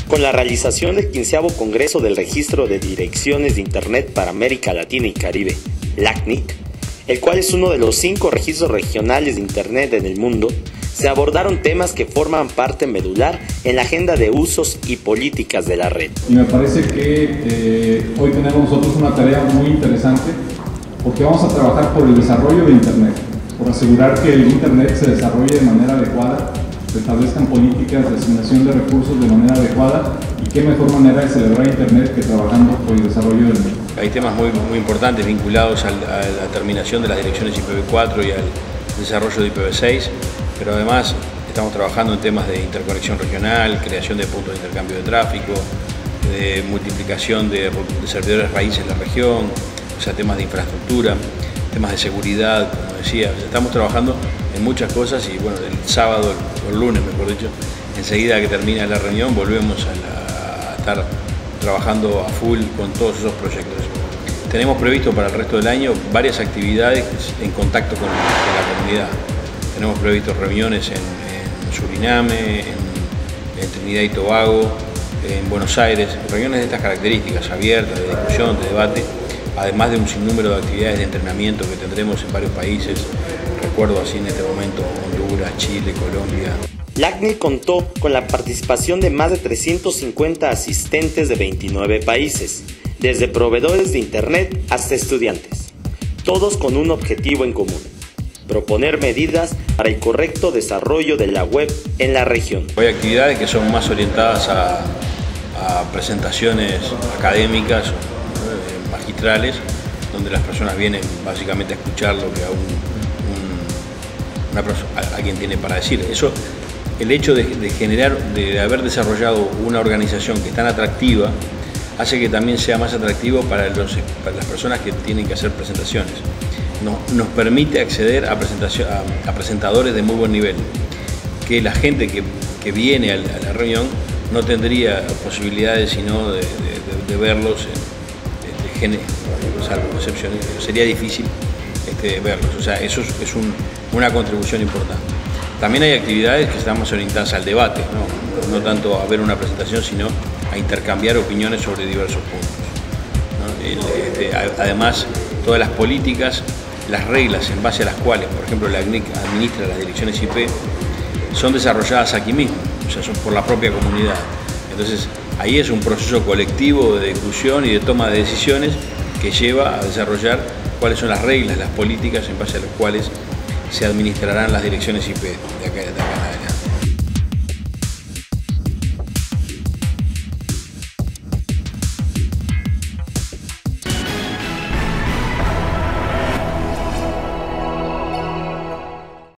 Con la realización del 15º Congreso del Registro de Direcciones de Internet para América Latina y Caribe, LACNIC, el cual es uno de los 5 registros regionales de Internet en el mundo, se abordaron temas que forman parte medular en la agenda de usos y políticas de la red. Y me parece que hoy tenemos nosotros una tarea muy interesante porque vamos a trabajar por el desarrollo de Internet, por asegurar que el Internet se desarrolle de manera adecuada, se establezcan políticas de asignación de recursos de manera adecuada y qué mejor manera de celebrar Internet que trabajando por el desarrollo del mismo. Hay temas muy importantes vinculados a la terminación de las direcciones IPv4 y al desarrollo de IPv6, pero además estamos trabajando en temas de interconexión regional, creación de puntos de intercambio de tráfico, de multiplicación de servidores raíces en la región, o sea, temas de infraestructura, temas de seguridad, como decía. Estamos trabajando en muchas cosas y bueno, el sábado, o el lunes mejor dicho, enseguida que termina la reunión volvemos a estar trabajando a full con todos esos proyectos. Tenemos previsto para el resto del año varias actividades en contacto con la comunidad. Tenemos previsto reuniones en Suriname, en Trinidad y Tobago, en Buenos Aires, reuniones de estas características, abiertas, de discusión, de debate, además de un sinnúmero de actividades de entrenamiento que tendremos en varios países. Recuerdo así en este momento Honduras, Chile, Colombia. LACNIC contó con la participación de más de 350 asistentes de 29 países, desde proveedores de Internet hasta estudiantes, todos con un objetivo en común: proponer medidas para el correcto desarrollo de la web en la región. Hay actividades que son más orientadas a presentaciones académicas, magistrales, donde las personas vienen básicamente a escuchar lo que alguien tiene para decir. Eso, el hecho de haber desarrollado una organización que es tan atractiva, hace que también sea más atractivo para las personas que tienen que hacer presentaciones. Nos permite acceder a presentadores de muy buen nivel, que la gente que viene a la reunión no tendría posibilidades sino de verlos, salvo excepciones, sería difícil verlos. O sea, eso es una contribución importante. También hay actividades que están más orientadas al debate, no tanto a ver una presentación, sino a intercambiar opiniones sobre diversos puntos, ¿no? Además, todas las políticas, las reglas en base a las cuales, por ejemplo, la LACNIC administra las direcciones IP, son desarrolladas aquí mismo, o sea, son por la propia comunidad. Entonces, ahí es un proceso colectivo de discusión y de toma de decisiones que lleva a desarrollar cuáles son las reglas, las políticas en base a las cuales se administrarán las direcciones IP de acá en adelante.